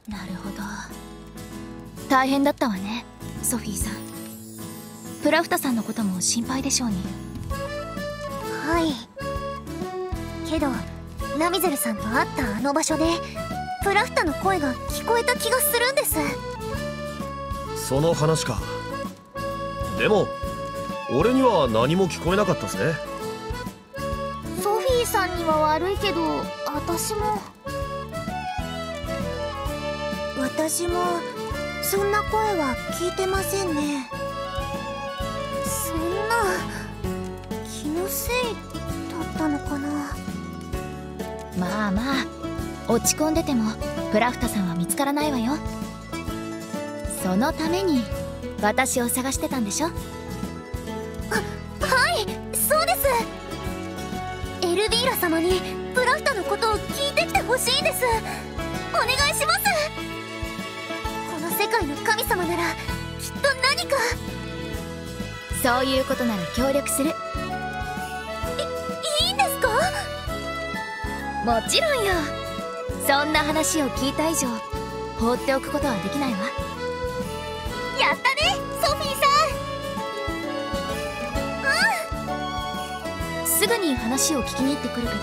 なるほど。大変だったわね、ソフィーさん。プラフタさんのことも心配でしょうに。 はい。けどラミゼルさんと会ったあの場所でプラフタの声が聞こえた気がするんです。 その話か。でも俺には何も聞こえなかったぜ。 ソフィーさんには悪いけど私もそんな声は聞いてませんね。そんな気のせいだったのかな。 まあまあ、落ち込んでてもプラフタさんは見つからないわよ。そのために私を探してたんでしょ。 はい、そうです。エルビーラ様にプラフタのことを聞いてきてほしいです。お願いします。この世界の神様ならきっと何か。 そういうことなら協力する。 いいんですか？ もちろんよ。そんな話を聞いた以上放っておくことはできないわ。 やったね、ソフィーさん。 すぐに話を聞きに行ってくるけど、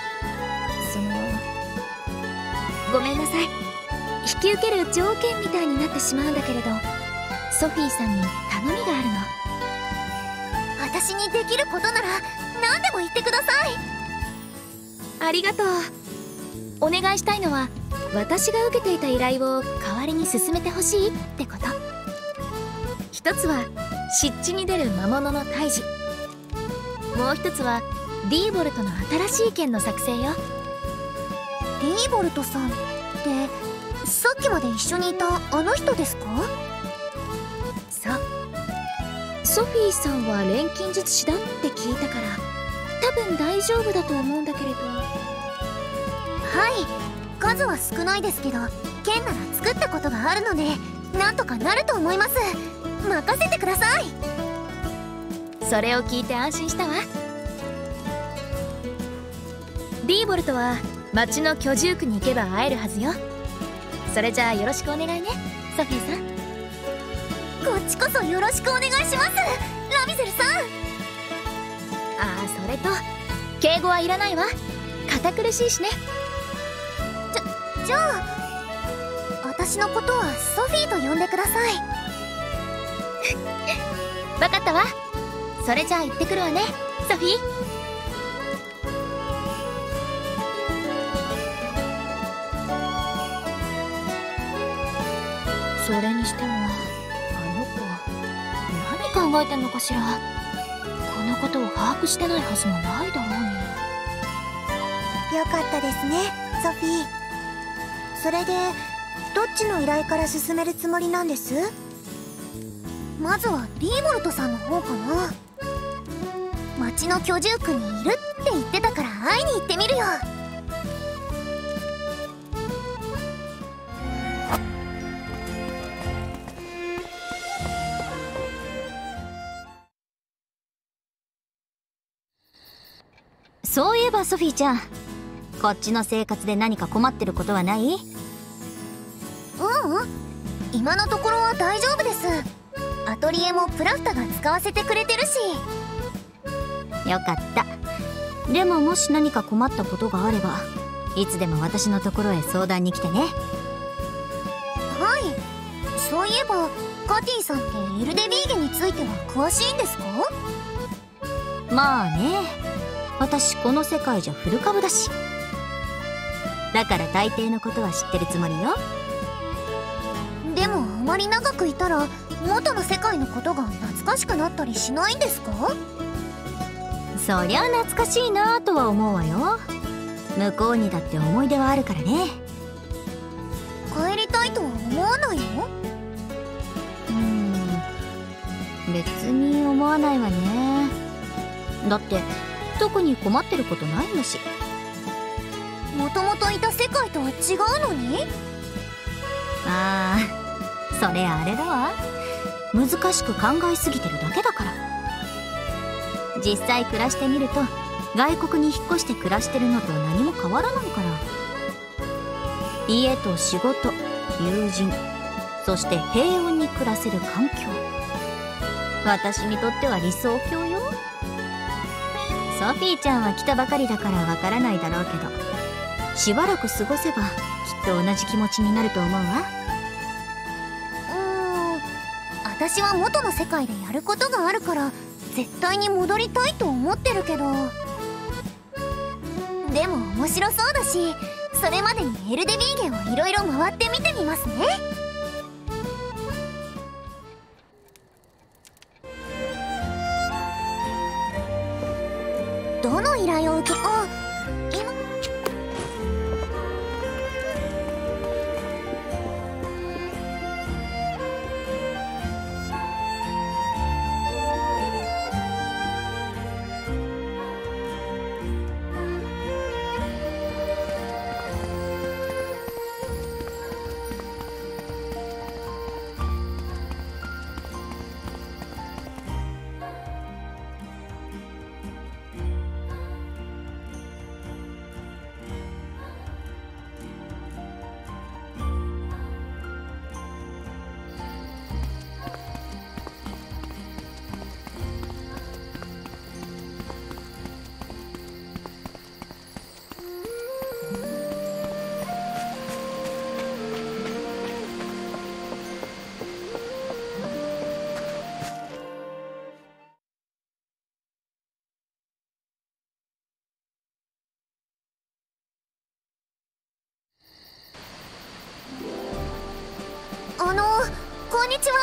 ごめんなさい。引き受ける条件みたいになってしまうんだけれど、ソフィーさんに頼みがあるの。 私にできることなら何でも言ってください。 ありがとう。お願いしたいのは、私が受けていた依頼を代わりに進めてほしいってこと。一つは湿地に出る魔物の退治、もう一つはディーボルトの新しい剣の作成よ。 ディーボルトさんってさっきまで一緒にいたあの人ですか？ そう。ソフィーさんは錬金術師だって聞いたから多分大丈夫だと思うんだけれど。 はい、数は少ないですけど剣なら作ったことがあるのでなんとかなると思います。任せてください。 それを聞いて安心したわ。ディーボルトは町の居住区に行けば会えるはずよ。それじゃあよろしくお願いね、ソフィーさん。 こっちこそよろしくお願いします、ラミゼルさん。 それと敬語はいらないわ。堅苦しいしね。 じゃあ私のことはソフィーと呼んでください。 わかったわ。それじゃあ行ってくるわね、ソフィー。それにしてもあの子何考えてんのかしら。このことを把握してないはずもないだろうに。 よかったですね、ソフィー。それでどっちの依頼から進めるつもりなんです？まずはディーボルトさんの方かな。町の居住区にいるって言ってたから会いに行ってみるよ。 そういえばソフィーちゃん、こっちの生活で何か困ってることはない？ 今のところは大丈夫です。アトリエもプラフタが使わせてくれてるし。 よかった。でももし何か困ったことがあればいつでも私のところへ相談に来てね。 はい。そういえばカティさんってエルデビーゲについては詳しいんですか？ まあね、私この世界じゃ古株だし。だから大抵のことは知ってるつもりよ。 でもあまり長くいたら元の世界のことが懐かしくなったりしないんですか？ そりゃ懐かしいなとは思うわよ。向こうにだって思い出はあるからね。 帰りたいとは思わないの？ 別に思わないわね。だって特に困ってることないんだし。 もともといた世界とは違うのに？ それあれだわ。難しく考えすぎてるだけだから。実際暮らしてみると外国に引っ越して暮らしてるのと何も変わらないから。家と仕事、 友人、そして平穏に暮らせる環境。私にとっては理想郷よ。ソフィーちゃんは来たばかりだからわからないだろうけど、しばらく過ごせばきっと同じ気持ちになると思うわ。 私は元の世界でやることがあるから絶対に戻りたいと思ってるけど、でも面白そうだし、それまでにエルデビーゲをいろいろ回ってみてみますね。どの依頼を受け、こんにちは。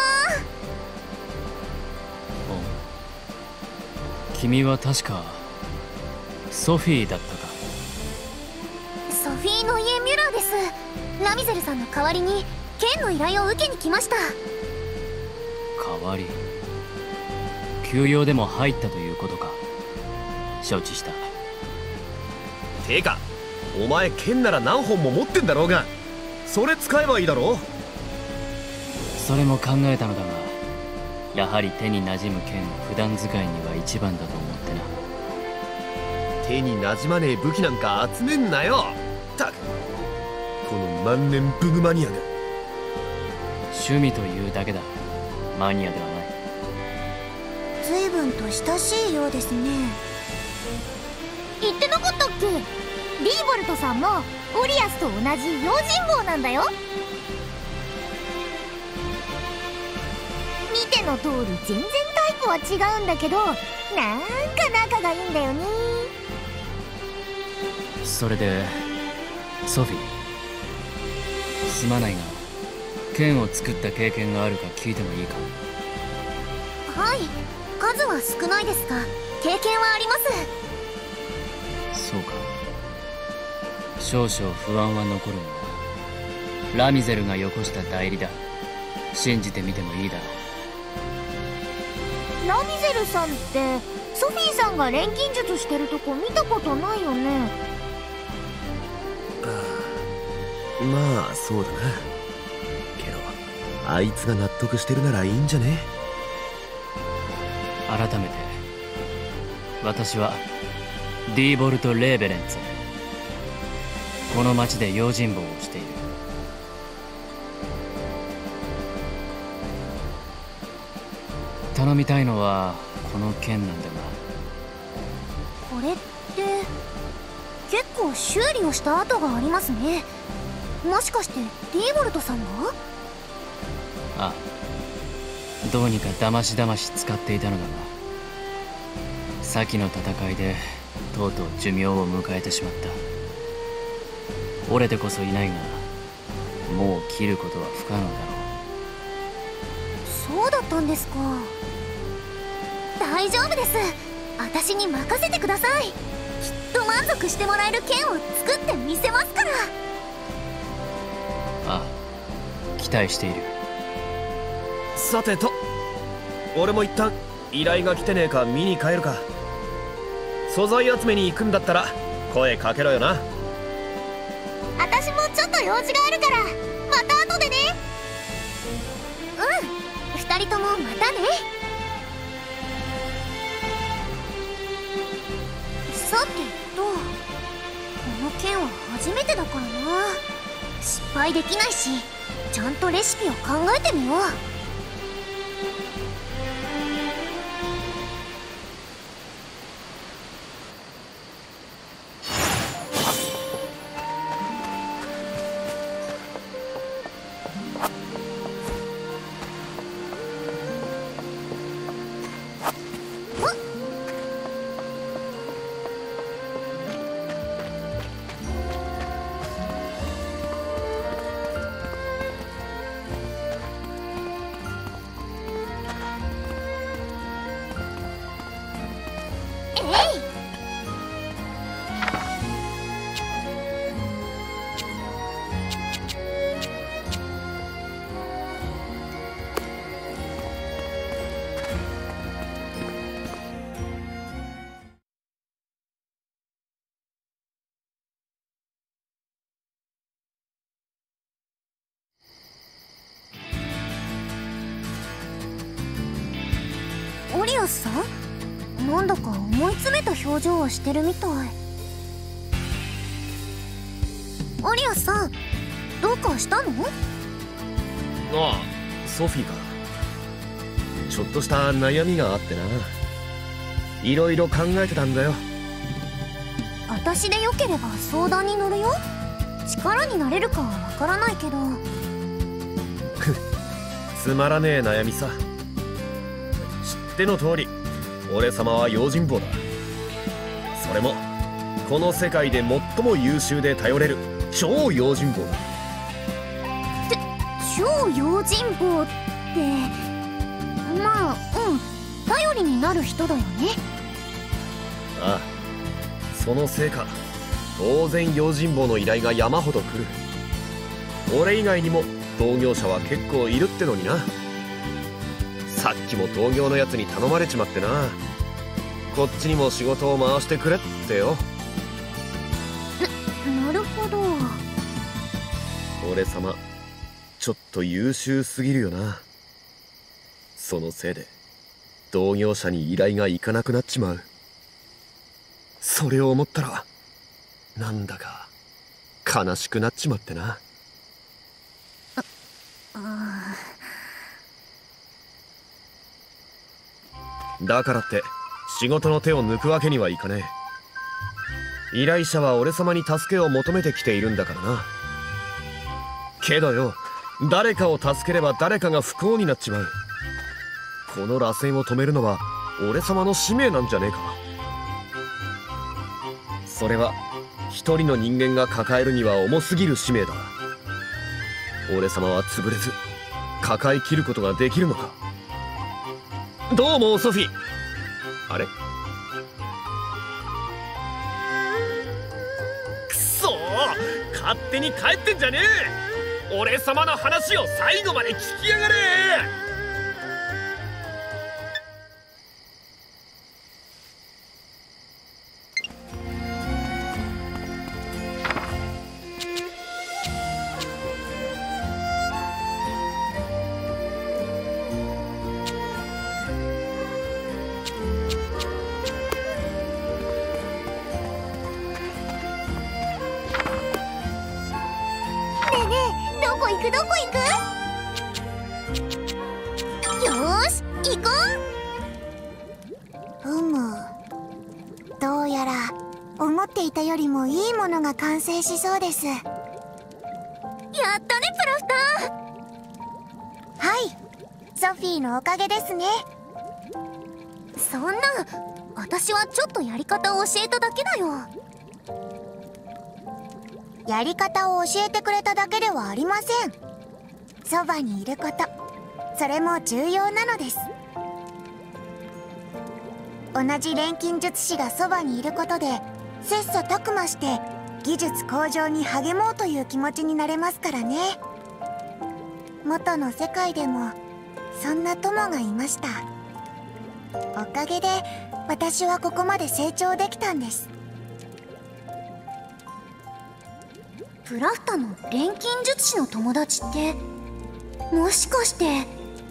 君は確かソフィーだったか。 ソフィーの家ミュラーです。ラミゼルさんの代わりに剣の依頼を受けに来ました。 代わり？休養でも入ったということか。承知した。 てかお前剣なら何本も持ってんだろうが、それ使えばいいだろう。 それも考えたのだが、やはり手に馴染む剣を普段使いには一番だと思ってな。 手に馴染まねえ武器なんか集めんなよ。たくこの万年ブグマニアが。 趣味というだけだ。マニアではない。 随分と親しいようですね。言ってなかったっけ？リーボルトさんもオリアスと同じ用心棒なんだよ。見ての通り全然タイプは違うんだけど、なんか仲がいいんだよね。 それでソフィー、すまないが剣を作った経験があるか聞いてもいいか。 はい、数は少ないですが経験はあります。 そうか。少々不安は残るが、ラミゼルがよこした代理だ。信じてみてもいいだろう。 ラミゼルさんってソフィーさんが錬金術してるとこ見たことないよね。 まあそうだな。けどあいつが納得してるならいいんじゃね。 改めて私はディーボルト・レーベレンツ。この町で用心棒をしている。頼みたいのはこの剣なんだが。 これって結構修理をした跡がありますね。もしかしてディーボルトさんが？ ああ、どうにかだましだまし使っていたのだが、先の戦いでとうとう寿命を迎えてしまった。折れてこそいないが、もう切ることは不可能だろう。 そうだったんですか。大丈夫です。私に任せてください。きっと満足してもらえる剣を作ってみせますから。 ああ、期待している。 さてと、俺も一旦依頼が来てねえか見に帰るか。素材集めに行くんだったら声かけろよな。 私もちょっと用事があるからまた後でね。二人ともまたね。さてと、この剣は初めてだからな。失敗できないしちゃんとレシピを考えてみよう。オリアスさん、なんだか思い詰めた表情をしてるみたい。オリアスさん、どうかしたの？ ああ、ソフィーか。ちょっとした悩みがあってな。いろいろ考えてたんだよ。 私でよければ相談に乗るよ。力になれるかはわからないけど。 つまらねえ悩みさ。知っての通り、俺様は用心棒だ。それもこの世界で最も優秀で頼れる超用心棒だ。 超用心棒って、まあ頼りになる人だよね。 ああ、そのせいか当然用心棒の依頼が山ほど来る。俺以外にも同業者は結構いるってのにな。さっきも同業のやつに頼まれちまってな。こっちにも仕事を回してくれってよ。 なるほど。 俺様ちょっと優秀すぎるよな。そのせいで同業者に依頼がいかなくなっちまう。それを思ったらなんだか悲しくなっちまってな。だからって仕事の手を抜くわけにはいかねえ。依頼者は俺様に助けを求めてきているんだからな。けどよ、誰かを助ければ誰かが不幸になっちまう。この螺旋を止めるのは俺様の使命なんじゃねえか。それは一人の人間が抱えるには重すぎる使命だ。俺様は潰れず抱えきることができるのか。どうもソフィー。あれ、くそー、勝手に帰ってんじゃねえ。俺様の話を最後まで聞きやがれ。 どこ行く？よーし、行こう。どうやら思っていたよりもいいものが完成しそうです。やったね、プラフター。はい、ソフィーのおかげですね。そんな、私はちょっとやり方を教えただけだよ。やり方を教えてくれただけではありません。そばにいること、それも重要なのです。同じ錬金術師がそばにいることで切磋琢磨して技術向上に励もうという気持ちになれますからね。元の世界でもそんな友がいました。おかげで私はここまで成長できたんです。プラフタの錬金術師の友達って、もしかして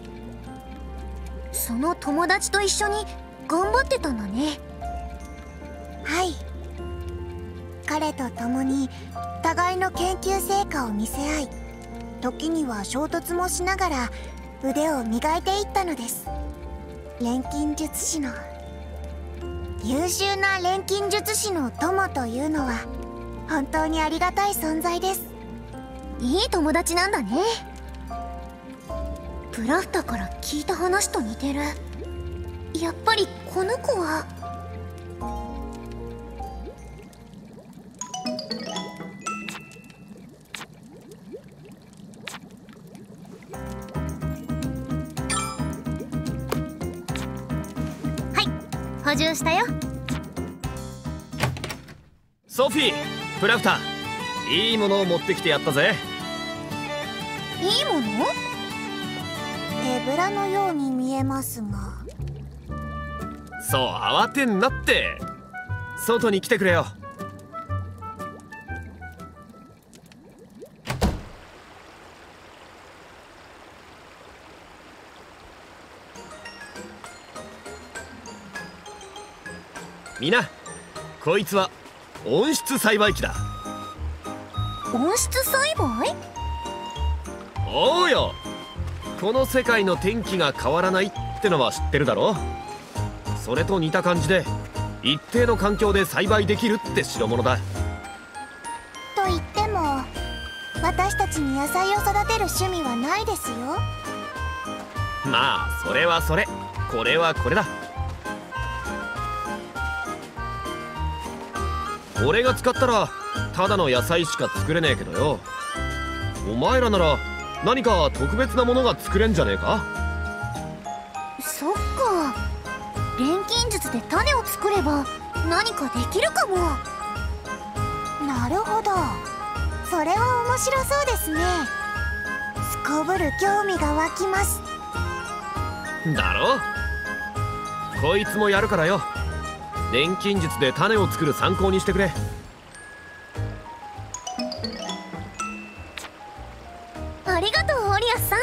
その友達と一緒に頑張ってたんだね。はい、彼と共に互いの研究成果を見せ合い、 時には衝突もしながら腕を磨いていったのです。錬金術師の優秀な錬金術師の友というのは本当にありがたい存在です。いい友達なんだね。プラフタから聞いた話と似てる。やっぱりこの子は。 補充したよ。 ソフィー、プラフター、いいものを持ってきてやったぜ。 いいもの？手ぶらのように見えますが。 そう慌てんなって。外に来てくれよ。みんな、こいつは温室栽培機だ。 温室栽培？ おうよ。この世界の天気が変わらないってのは知ってるだろ。それと似た感じで一定の環境で栽培できるって代物だ。 と言っても私たちに野菜を育てる趣味はないですよ。 まあそれはそれ、これはこれだ。俺が使ったらただの野菜しか作れねえけどよ。お前らなら何か特別なものが作れんじゃねえか。 そっか、錬金術で種を作れば何かできるかも。なるほど、それは面白そうですね。すこぶる興味が湧きます。 だろ。こいつもやるからよ。錬金術で種を作る参考にしてくれ。 ありがとう、オリアスさん。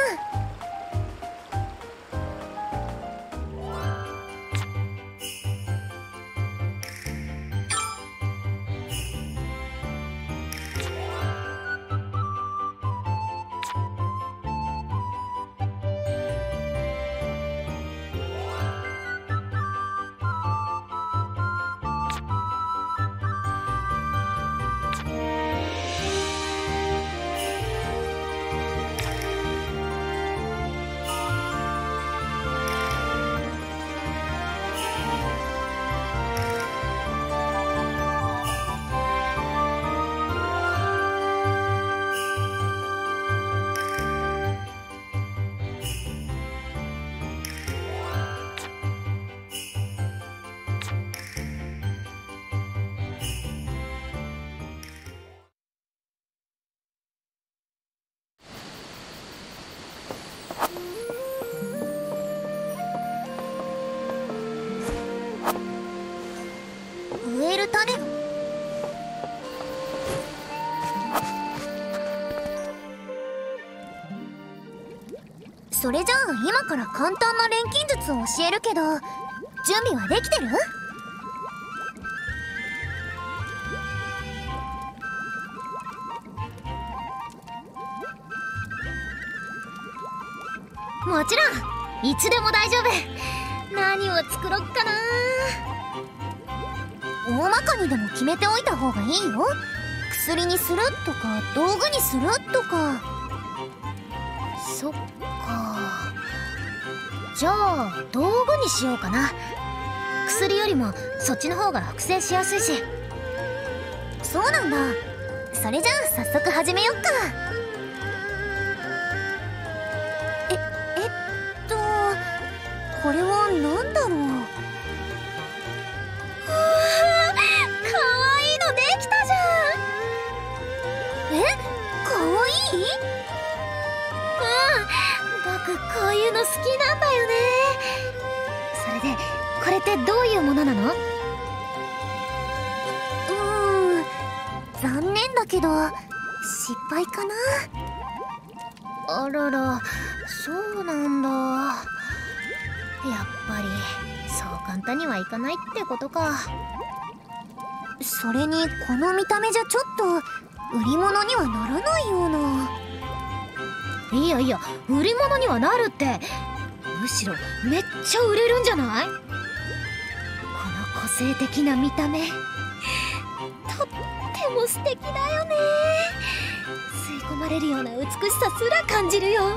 植える種のそれじゃあ今から簡単な錬金術を教えるけど、準備はできてる？ もちろん、いつでも大丈夫。何を作ろっかな。 大まかにでも決めておいた方がいいよ。薬にするとか道具にするとか。 そっか。じゃあ道具にしようかな。薬よりもそっちの方が複製しやすいし。 そうなんだ。それじゃあ早速始めよっか。これは何だろう。 かわいいのできたじゃん。 かわいい？ 僕こういうの好きなんだよね。それでこれってどういうものなの？ 残念だけど失敗かな。 あらら、そうなんだ。やっぱりそう簡単にはいかないってことか。 それにこの見た目じゃちょっと売り物にはならないような。 いやいや、売り物にはなるって。むしろめっちゃ売れるんじゃない？この個性的な見た目、とっても素敵だよね。吸い込まれるような美しさすら感じるよ。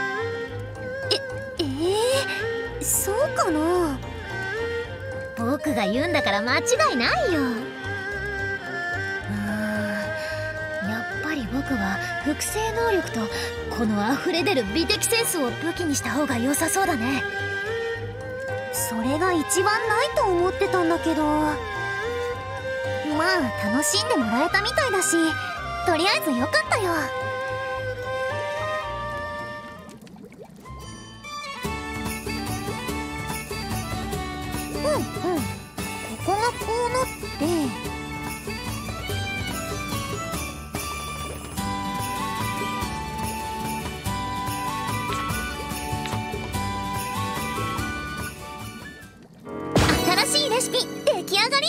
そうかな。 僕が言うんだから間違いないよ。やっぱり僕は複製能力とこの溢れ出る美的センスを武器にした方が良さそうだね。 それが一番ないと思ってたんだけど、まあ楽しんでもらえたみたいだし、とりあえずよかったよ。ここがこうなって、新しいレシピ出来上がり。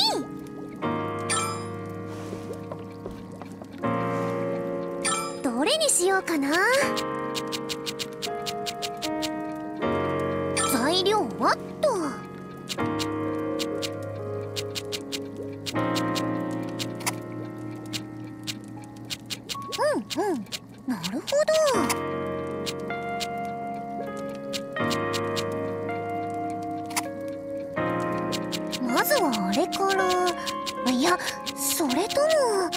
どれにしようかな。材料はっと。なるほど。まずはあれから。いや、それとも。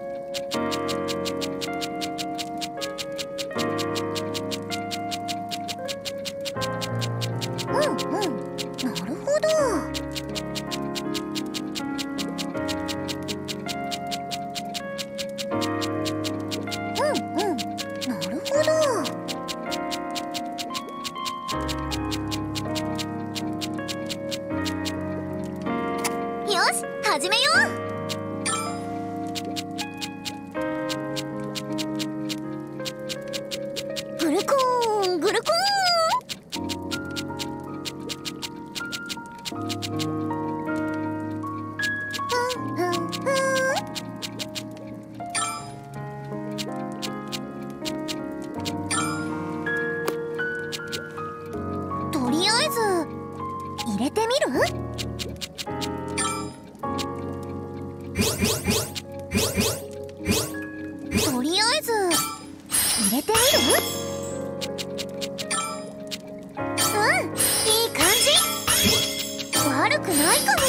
なるほど。なるほど。よし、始めよう。グルコーングルコーン。とりあえず入れてみる？とりあえず入れてみる？いい感じ。悪くないかも。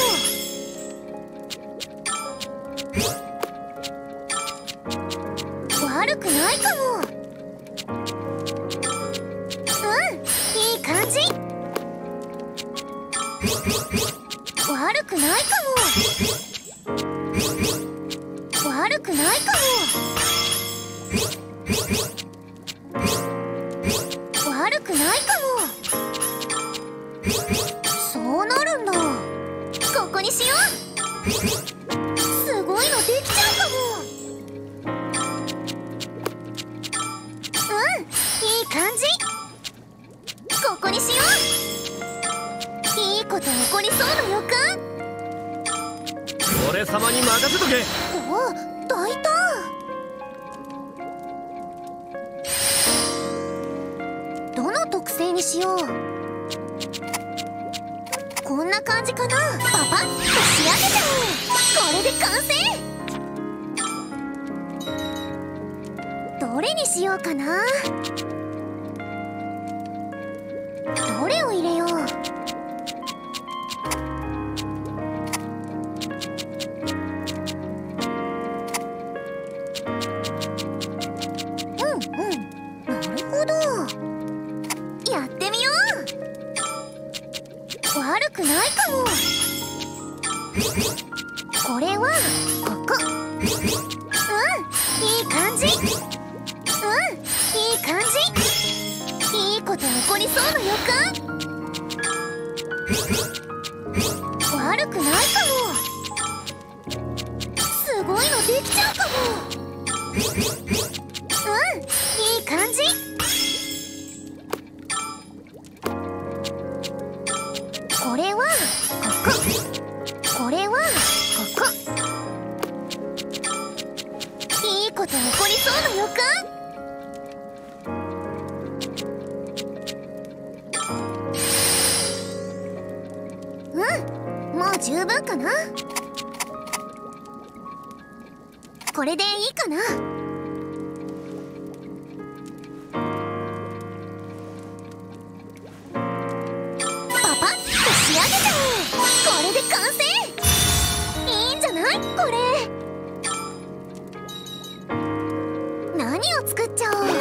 悪くないかも。いい感じ。悪くないかも。悪くないかも。悪くないかも。そうなるんだ。ここにしよう。すごいのできちゃうかも。いい感じ。ここにしよう。いいこと起こりそうな予感。 俺様に任せとけ。 お、大胆。どの特性にしよう。こんな感じかな。パパッと仕上げてもこれで完成。どれにしようかな。どれを入れよう。なるほど。やってみよう。悪くないかも。これはここ。いい感じ。いい感じ。いいこと起こりそうな予感。悪くないかも。すごいのできちゃうかも。いい感じ。これはここ。これはここ。いいこと起こりそうな予感。 十分かな。これでいいかな。パパッと仕上げちゃおう。これで完成。いいんじゃないこれ。何を作っちゃおう。